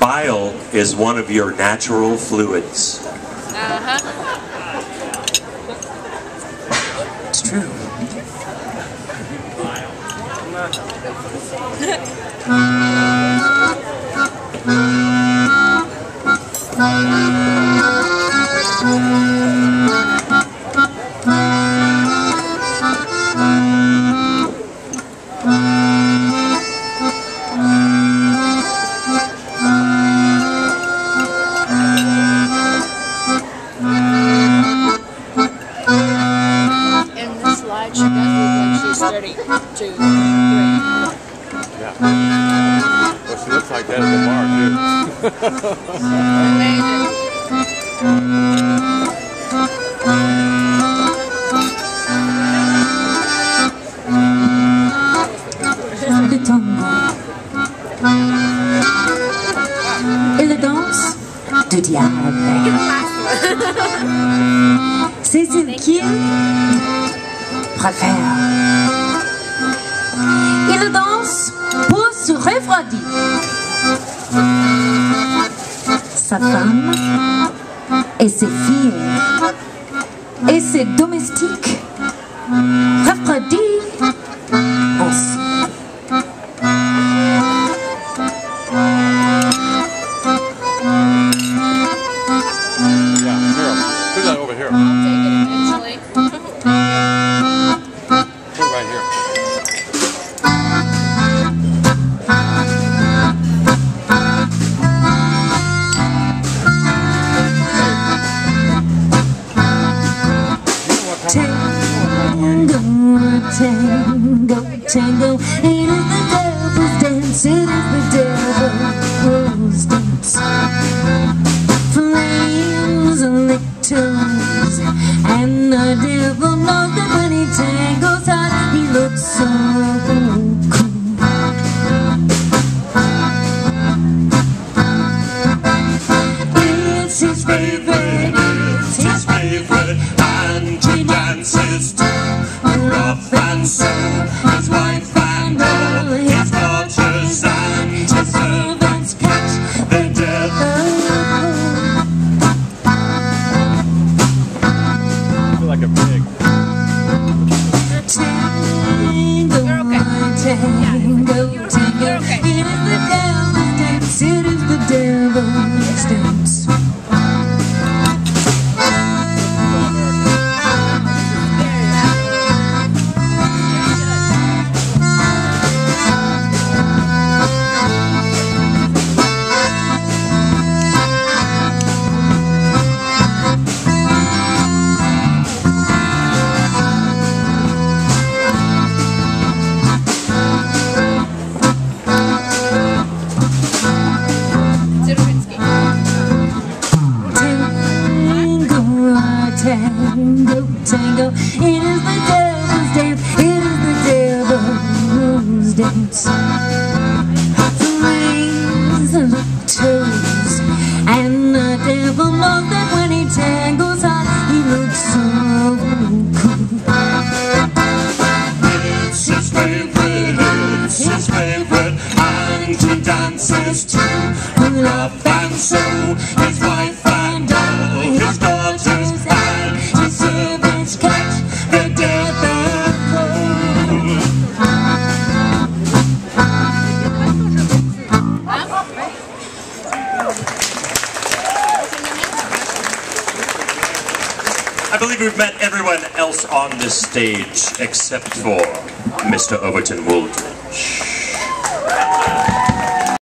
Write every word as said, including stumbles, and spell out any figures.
bile is one of your natural fluids. Uh-huh. It's true. She does look like she's thirty-two, thirty-three. Yeah. Well, she looks like that at the bar, too. Amazing. Le tango. Et la danse du diable. C'est ce qu'il préfère. Il danse pour se refroidir. Sa femme et ses filles et ses domestiques refroidis aussi. Yeah, here. Put that over here. I'll take it eventually. Put it right here. Tango, tango, tango. It is the devil's dance. It is the devil's dance. Flames and lick toes, and the devil knows that when he tangles hard, he looks so cool. It's his favorite, it's his favorite, and he dances too, rough and soul. His wife and all his daughters and his servants catch the devil. Like a pig. Tango, tango, tango. It is the devil's dance. It is the devil's dance. Tango, tango, it is the devil's dance, it is the devil's dance. Flames and the toes, and the devil knows that when he tangles hard, he looks so cool. It's his favorite, it's his favorite, and he dances too, rough and soul. His wife and all his daughters and his servants catch the devil. I believe we've met everyone else on this stage except for Mister Overton Wooldridge.